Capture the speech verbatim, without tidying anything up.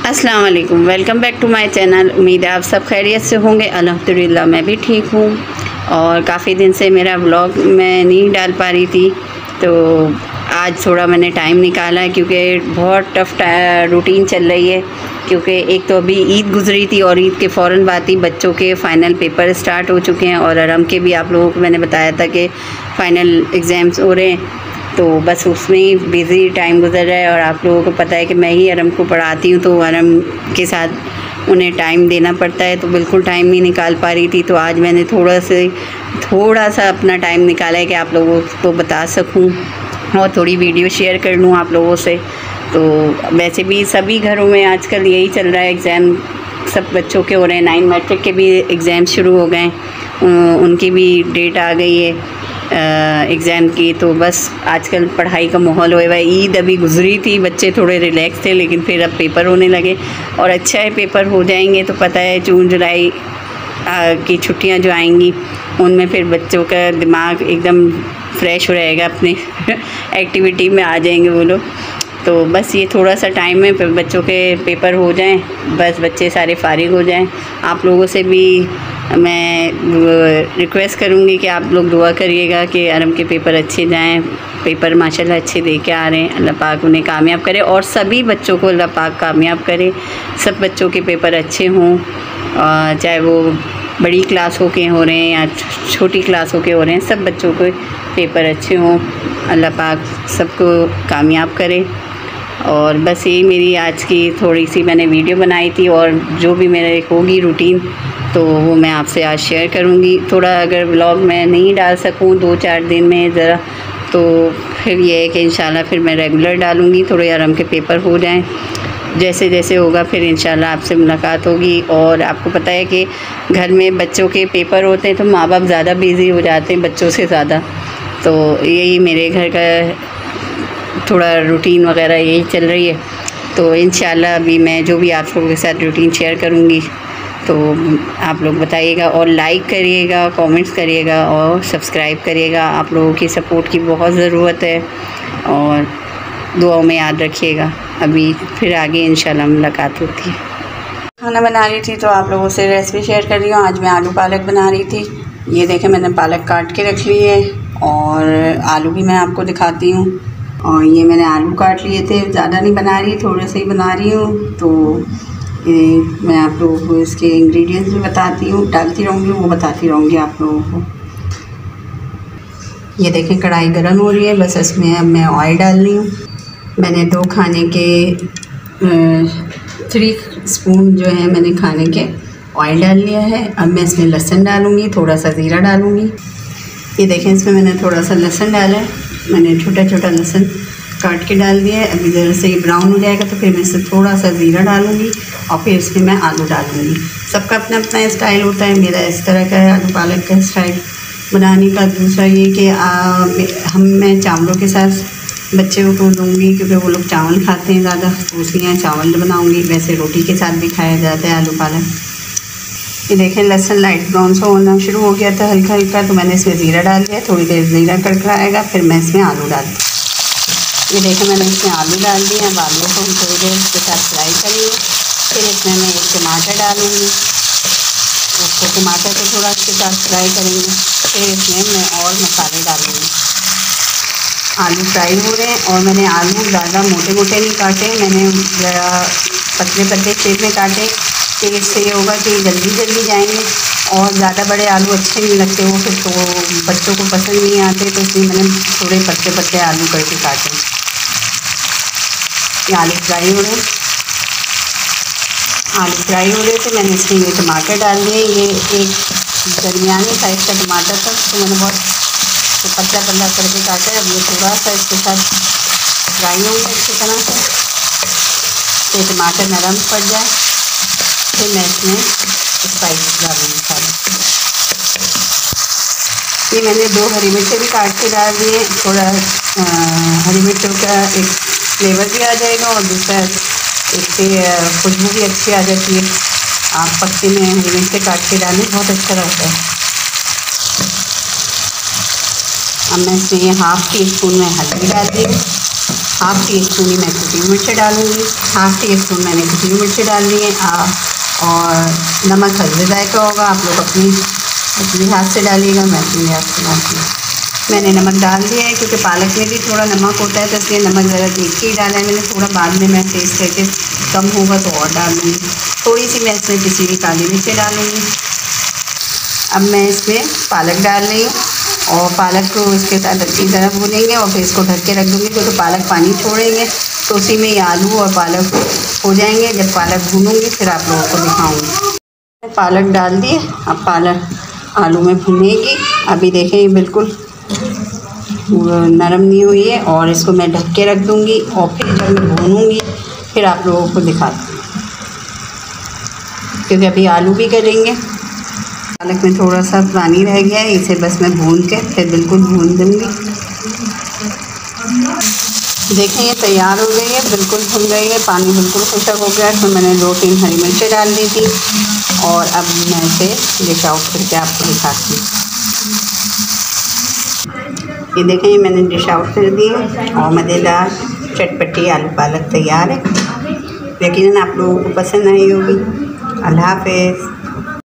अस्सलाम वालेकुम, welcome back to my channel. उम्मीद है आप सब खैरियत से होंगे। अल्हम्दुलिल्लाह मैं भी ठीक हूँ। और काफ़ी दिन से मेरा व्लॉग मैं नहीं डाल पा रही थी, तो आज थोड़ा मैंने टाइम निकाला है क्योंकि बहुत टफ़ रूटीन चल रही है। क्योंकि एक तो अभी ईद गुजरी थी और ईद के फ़ौरन बाद ही बच्चों के फ़ाइनल पेपर स्टार्ट हो चुके हैं और अरम के भी आप लोगों को मैंने बताया था कि फ़ाइनल एग्ज़ाम्स हो रहे हैं, तो बस उसमें ही बिज़ी टाइम गुजर रहा है। और आप लोगों को पता है कि मैं ही अरम को पढ़ाती हूँ, तो अरम के साथ उन्हें टाइम देना पड़ता है, तो बिल्कुल टाइम नहीं निकाल पा रही थी। तो आज मैंने थोड़ा से थोड़ा सा अपना टाइम निकाला है कि आप लोगों को बता सकूँ और थोड़ी वीडियो शेयर कर लूँ आप लोगों से। तो वैसे भी सभी घरों में आजकल यही चल रहा है, एग्ज़ाम सब बच्चों के हो रहे हैं। नाइन मैट्रिक के भी एग्ज़ाम शुरू हो गए, उनकी भी डेट आ गई है एग्ज़ाम की। तो बस आजकल पढ़ाई का माहौल हुआ है। ईद अभी गुजरी थी, बच्चे थोड़े रिलैक्स थे, लेकिन फिर अब पेपर होने लगे और अच्छा है पेपर हो जाएंगे तो पता है जून जुलाई की छुट्टियां जो आएंगी उनमें फिर बच्चों का दिमाग एकदम फ्रेश हो रहेगा, अपने एक्टिविटी में आ जाएंगे वो लोग। तो बस ये थोड़ा सा टाइम है, फिर बच्चों के पेपर हो जाएं, बस बच्चे सारे फारिग हो जाएं। आप लोगों से भी मैं रिक्वेस्ट करूँगी कि आप लोग दुआ करिएगा कि अरम के पेपर अच्छे जाएं। पेपर माशाल्लाह अच्छे दे के आ रहे हैं, अल्लाह पाक उन्हें कामयाब करे और सभी बच्चों को अल्लाह पाक कामयाब करे। सब बच्चों के पेपर अच्छे हों, चाहे वो बड़ी क्लासों के हो रहे हैं या छोटी क्लासों के हो रहे हैं, सब बच्चों के पेपर अच्छे हों, अल्लाह पाक सबको कामयाब करे। और बस यही मेरी आज की थोड़ी सी मैंने वीडियो बनाई थी, और जो भी मेरे होगी रूटीन तो वो मैं आपसे आज शेयर करूँगी। थोड़ा अगर व्लॉग मैं नहीं डाल सकूँ दो चार दिन में ज़रा, तो फिर ये है कि इंशाल्लाह फिर मैं रेगुलर डालूँगी। थोड़े आराम के पेपर हो जाएं, जैसे जैसे होगा फिर इंशाल्लाह आपसे मुलाकात होगी। और आपको पता है कि घर में बच्चों के पेपर होते हैं तो माँ बाप ज़्यादा बिज़ी हो जाते हैं बच्चों से ज़्यादा। तो यही मेरे घर का थोड़ा रूटीन वगैरह यही चल रही है। तो इंशाल्लाह अभी मैं जो भी आप लोगों के साथ रूटीन शेयर करूँगी तो आप लोग बताइएगा और लाइक करिएगा, कमेंट्स करिएगा और सब्सक्राइब करिएगा। आप लोगों की सपोर्ट की बहुत ज़रूरत है और दुआओं में याद रखिएगा। अभी फिर आगे इंशाल्लाह मुलाकात होती है। खाना बना रही थी तो आप लोगों से रेसिपी शेयर कर रही हूँ। आज मैं आलू पालक बना रही थी। ये देखें मैंने पालक काट के रख ली है और आलू भी मैं आपको दिखाती हूँ। और ये मैंने आलू काट लिए थे, ज़्यादा नहीं बना रही, थोड़े से ही बना रही हूँ। तो ये मैं आप लोगों को इसके इंग्रेडिएंट्स भी बताती हूँ, डालती रहूँगी, वो बताती रहूँगी आप लोगों को। ये देखें कढ़ाई गर्म हो रही है, बस इसमें अब मैं ऑयल डाल रही हूँ। मैंने दो खाने के थ्री स्पून जो है मैंने खाने के ऑयल डाल लिया है। अब मैं इसमें लहसुन डालूँगी, थोड़ा सा ज़ीरा डालूँगी। ये देखें इसमें मैंने थोड़ा सा लहसुन डाला है, मैंने छोटा छोटा लहसुन काट के डाल दिया है। अभी ज़रा से ये ब्राउन हो जाएगा तो फिर मैं इसमें थोड़ा सा ज़ीरा डालूँगी और फिर इसमें मैं आलू डालूँगी। सबका अपना अपना स्टाइल होता है, मेरा इस तरह का है आलू पालक का स्टाइल बनाने का। दूसरा ये कि हम मैं चावलों के साथ बच्चे को दूँगी क्योंकि वो लोग चावल खाते हैं ज़्यादा, तो इसलिए चावल बनाऊँगी। वैसे रोटी के साथ भी खाया जाता है आलू पालक। ये देखें लहसुन लाइट ब्राउन सा होना शुरू हो गया था हल्का हल्का, तो मैंने इसमें ज़ीरा डाल दिया। थोड़ी देर ज़ीरा कड़कड़ाएगा फिर मैं इसमें आलू डाल दूँ। ये देखें मैंने इसमें आलू डाल दिए। अब आलू को हम थोड़ी देर इसके साथ फ्राई करेंगे। फिर इसमें मैं एक टमाटर डालूँगी, उसको टमाटर को थोड़ा इसके साथ फ्राई करेंगे। फिर इसमें मैं और मसाले डालूँगी। आलू फ्राई हो रहे हैं और मैंने आलू ज़्यादा मोटे मोटे नहीं काटे, मैंने ज़रा पतले पतले शेप में काटे कि इससे ये होगा कि जल्दी जल्दी जाएंगे। और ज़्यादा बड़े आलू अच्छे नहीं लगते, वो फिर तो बच्चों को पसंद नहीं आते, तो इसलिए मैंने थोड़े पतले पतले आलू करके काटे। ये आलू फ्राई हो रहे आलू फ्राई हो रहे थे, मैंने इसमें ये टमाटर डाल दिए। ये एक दरमियानी साइज़ का टमाटर था, तो मैंने बहुत तो पतला पतला करके काटा है। अब ये थोड़ा सा इसके साथ फ्राई होंगे अच्छी तरह से, ये टमाटर नरम पड़ जाए फिर मैं इसमें स्पाइस डालूँगी सारे। ये मैंने दो हरी मिर्चें भी काट के डाल दिए, थोड़ा हरी मिर्चों का एक फ्लेवर भी आ जाएगा और दूसरा इससे खुशबू भी अच्छी आ जाती है। आप पत्ते में हरी मिर्चें काट के डालें, बहुत अच्छा रहता है। अब मैं इसमें हाफ़ टी स्पून में हल्दी डाल दी, हाफ़ टी स्पून ही मैं कुटी मिर्च डालूँगी। हाफ़ टी स्पून मैंने कुटी मिर्च डाल दी है। और नमक हल्दी जायका होगा, आप लोग अपनी अपने लिहाज से डालिएगा, मैं अपने लिहाज से डालती हूँ। मैंने नमक डाल दिया है क्योंकि पालक में भी थोड़ा नमक होता है, तो इसलिए नमक ज़रा देख के ही डाला है मैंने। थोड़ा बाद में मैं टेस्ट करके कम होगा तो और डाल दूँगी। थोड़ी सी मैं इसमें पिसी हुई काली मिर्च डालूँगी। अब मैं इसमें पालक डाल रही हूँ और पालक को इसके साथ अच्छी तरह भूनेंगे और फिर इसको ढक के रख दूँगी, क्योंकि तो पालक पानी छोड़ेंगे तो उसी में ये आलू और पालक हो जाएंगे। जब पालक भूनूँगी फिर आप लोगों को दिखाऊँगी। पालक डाल दिए, अब पालक आलू में भुनेगी। अभी देखें ये बिल्कुल नरम नहीं हुई है और इसको मैं ढक के रख दूँगी और फिर जब मैं भूनूँगी फिर आप लोगों को दिखाती हूँ, क्योंकि अभी आलू भी करेंगे। पालक में थोड़ा सा पानी रह गया है, इसे बस मैं भून के फिर बिल्कुल भून दूँगी। देखें ये तैयार हो गई है, बिल्कुल भुन गई है, पानी बिल्कुल खुशक हो गया है। तो मैंने दो तीन हरी मिर्चें डाल दी थी और अब मैं इसे डिश आउट करके आपको दिखाती हूँ। ये देखें ये मैंने डिश आउट कर दी और मज़ेदार चटपटी आलू पालक तैयार है। यकीनन आप लोगों को पसंद आई होगी। अल्लाह हाफ़िज़।